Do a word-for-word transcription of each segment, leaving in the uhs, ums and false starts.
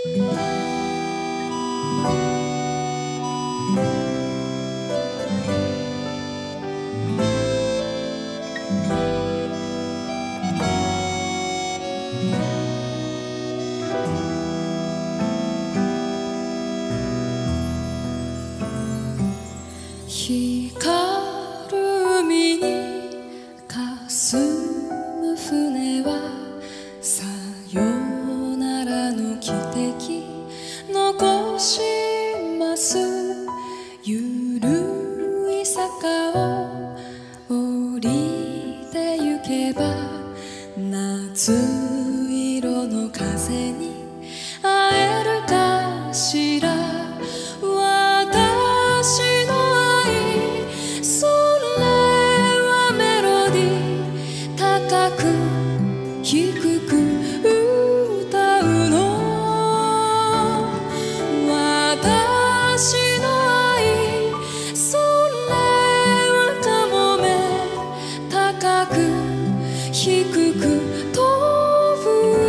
光る海に霞む船はさよならの汽笛残します。ゆるい坂を降りてゆけば夏色の風に会えるかしら。低く歌うの私の愛、それはかもめ高く低く飛ぶ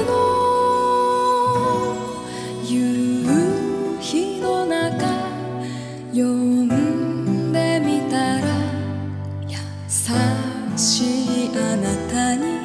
の。夕日の中読んでみたら優しいあなたに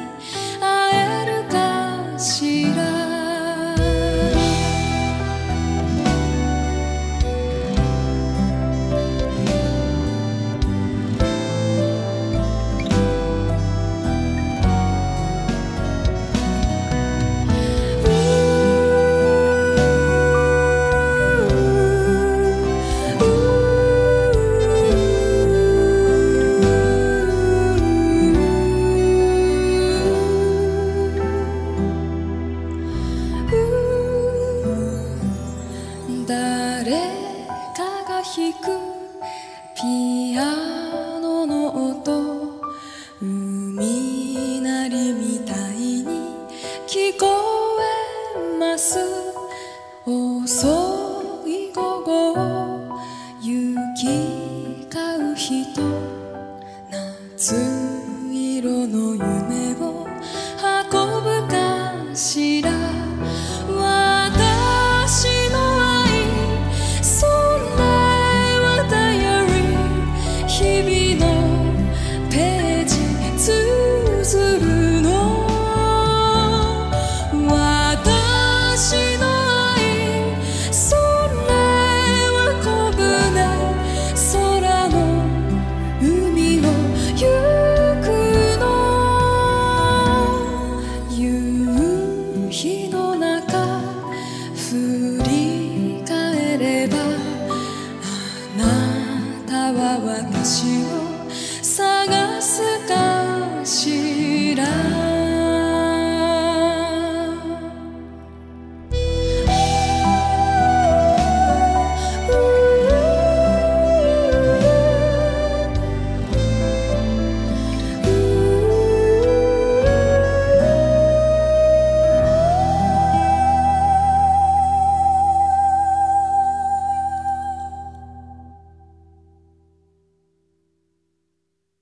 誰かが弾くピアノの音、海鳴りみたいに聞こえます。